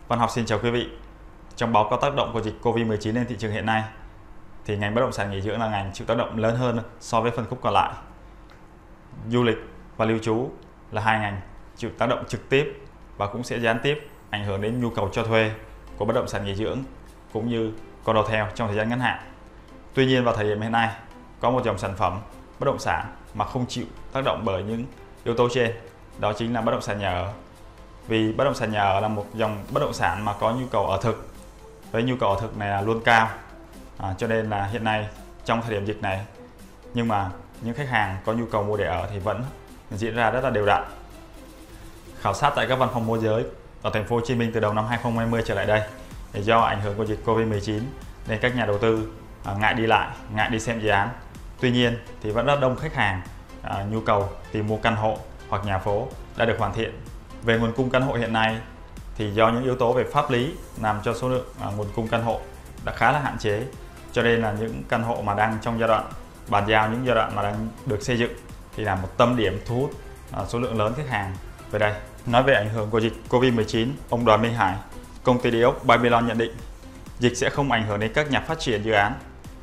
Văn học xin chào quý vị. Trong báo cáo tác động của dịch Covid-19 lên thị trường hiện nay, thì ngành bất động sản nghỉ dưỡng là ngành chịu tác động lớn hơn so với phân khúc còn lại. Du lịch và lưu trú là hai ngành chịu tác động trực tiếp và cũng sẽ gián tiếp ảnh hưởng đến nhu cầu cho thuê của bất động sản nghỉ dưỡng cũng như condotel trong thời gian ngắn hạn. Tuy nhiên vào thời điểm hiện nay, có một dòng sản phẩm bất động sản mà không chịu tác động bởi những yếu tố trên, đó chính là bất động sản nhà ở. Vì bất động sản nhà ở là một dòng bất động sản mà có nhu cầu ở thực, với nhu cầu ở thực này là luôn cao, cho nên là hiện nay trong thời điểm dịch này, nhưng mà những khách hàng có nhu cầu mua để ở thì vẫn diễn ra rất là đều đặn. Khảo sát tại các văn phòng môi giới ở thành phố Hồ Chí Minh từ đầu năm 2020 trở lại đây, thì do ảnh hưởng của dịch Covid-19 nên các nhà đầu tư ngại đi lại, ngại đi xem dự án. Tuy nhiên thì vẫn rất đông khách hàng nhu cầu tìm mua căn hộ hoặc nhà phố đã được hoàn thiện. Về nguồn cung căn hộ hiện nay thì do những yếu tố về pháp lý làm cho số lượng nguồn cung căn hộ đã khá là hạn chế, cho nên là những căn hộ mà đang trong giai đoạn bàn giao, những giai đoạn mà đang được xây dựng thì là một tâm điểm thu hút số lượng lớn khách hàng về đây. Nói về ảnh hưởng của dịch Covid-19, ông Đoàn Minh Hải, công ty địa ốc Babylon nhận định dịch sẽ không ảnh hưởng đến các nhà phát triển dự án,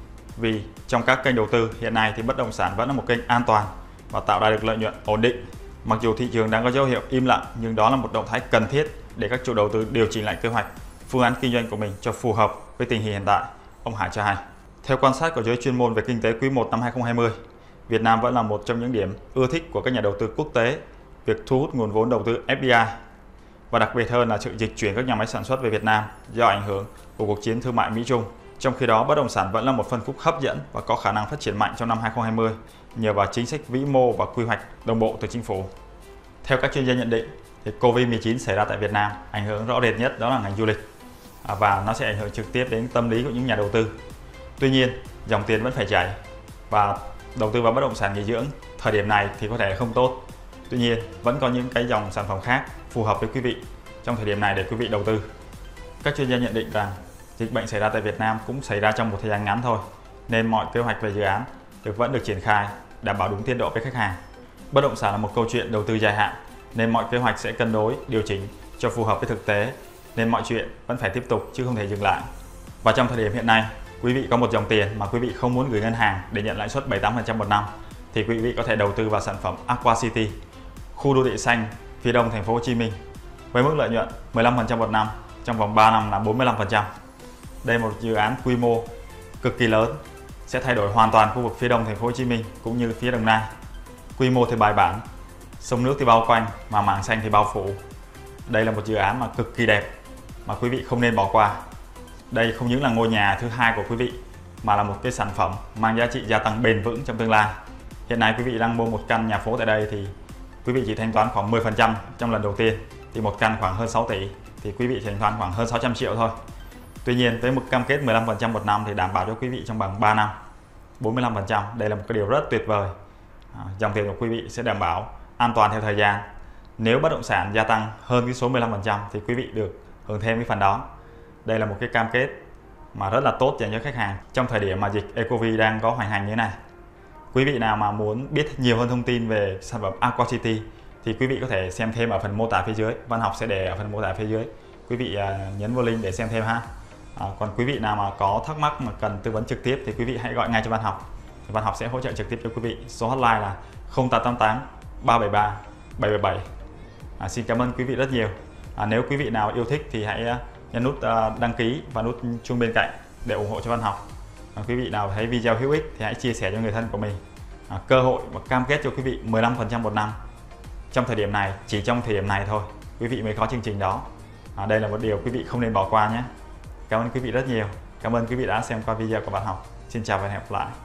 vì trong các kênh đầu tư hiện nay thì bất động sản vẫn là một kênh an toàn và tạo ra được lợi nhuận ổn định. Mặc dù thị trường đang có dấu hiệu im lặng, nhưng đó là một động thái cần thiết để các chủ đầu tư điều chỉnh lại kế hoạch, phương án kinh doanh của mình cho phù hợp với tình hình hiện tại, ông Hải cho hay. Theo quan sát của giới chuyên môn về kinh tế quý 1 năm 2020, Việt Nam vẫn là một trong những điểm ưa thích của các nhà đầu tư quốc tế, việc thu hút nguồn vốn đầu tư FDI, và đặc biệt hơn là sự dịch chuyển các nhà máy sản xuất về Việt Nam do ảnh hưởng của cuộc chiến thương mại Mỹ-Trung. Trong khi đó, bất động sản vẫn là một phân khúc hấp dẫn và có khả năng phát triển mạnh trong năm 2020 nhờ vào chính sách vĩ mô và quy hoạch đồng bộ từ chính phủ. Theo các chuyên gia nhận định, thì Covid-19 xảy ra tại Việt Nam ảnh hưởng rõ rệt nhất đó là ngành du lịch, và nó sẽ ảnh hưởng trực tiếp đến tâm lý của những nhà đầu tư. Tuy nhiên, dòng tiền vẫn phải chảy và đầu tư vào bất động sản nghỉ dưỡng thời điểm này thì có thể không tốt. Tuy nhiên, vẫn có những cái dòng sản phẩm khác phù hợp với quý vị trong thời điểm này để quý vị đầu tư. Các chuyên gia nhận định rằng dịch bệnh xảy ra tại Việt Nam cũng xảy ra trong một thời gian ngắn thôi, nên mọi kế hoạch về dự án vẫn được triển khai đảm bảo đúng tiến độ với khách hàng. Bất động sản là một câu chuyện đầu tư dài hạn, nên mọi kế hoạch sẽ cân đối, điều chỉnh cho phù hợp với thực tế, nên mọi chuyện vẫn phải tiếp tục chứ không thể dừng lại. Và trong thời điểm hiện nay, quý vị có một dòng tiền mà quý vị không muốn gửi ngân hàng để nhận lãi suất 7-8% một năm, thì quý vị có thể đầu tư vào sản phẩm Aqua City, khu đô thị xanh phía đông thành phố Hồ Chí Minh, với mức lợi nhuận 15% một năm, trong vòng 3 năm là 45%. Đây là một dự án quy mô cực kỳ lớn, sẽ thay đổi hoàn toàn khu vực phía đông thành phố Hồ Chí Minh cũng như phía Đồng Nai. Quy mô thì bài bản, sông nước thì bao quanh mà mảng xanh thì bao phủ. Đây là một dự án mà cực kỳ đẹp mà quý vị không nên bỏ qua. Đây không những là ngôi nhà thứ hai của quý vị mà là một cái sản phẩm mang giá trị gia tăng bền vững trong tương lai. Hiện nay quý vị đang mua một căn nhà phố tại đây thì quý vị chỉ thanh toán khoảng 10% trong lần đầu tiên, thì một căn khoảng hơn 6 tỷ thì quý vị thanh toán khoảng hơn 600 triệu thôi. Tuy nhiên với một cam kết 15% một năm thì đảm bảo cho quý vị trong vòng 3 năm 45%. Đây là một cái điều rất tuyệt vời. Dòng tiền của quý vị sẽ đảm bảo an toàn theo thời gian. Nếu bất động sản gia tăng hơn cái số 15% thì quý vị được hưởng thêm cái phần đó. Đây là một cái cam kết mà rất là tốt dành cho khách hàng trong thời điểm mà dịch eCovid đang có hoành hành như thế này. Quý vị nào mà muốn biết nhiều hơn thông tin về sản phẩm Aqua City thì quý vị có thể xem thêm ở phần mô tả phía dưới. Văn Học sẽ để ở phần mô tả phía dưới. Quý vị nhấn vào link để xem thêm ha. Còn quý vị nào mà có thắc mắc mà cần tư vấn trực tiếp thì quý vị hãy gọi ngay cho Văn Học. Văn Học sẽ hỗ trợ trực tiếp cho quý vị. Số hotline là 0888 373 777. Xin cảm ơn quý vị rất nhiều. Nếu quý vị nào yêu thích thì hãy nhấn nút đăng ký và nút chuông bên cạnh để ủng hộ cho Văn Học. Quý vị nào thấy video hữu ích thì hãy chia sẻ cho người thân của mình. Cơ hội và cam kết cho quý vị 15% một năm. Trong thời điểm này, chỉ trong thời điểm này thôi, quý vị mới có chương trình đó. Đây là một điều quý vị không nên bỏ qua nhé. Cảm ơn quý vị rất nhiều. Cảm ơn quý vị đã xem qua video của Văn Học. Xin chào và hẹn gặp lại.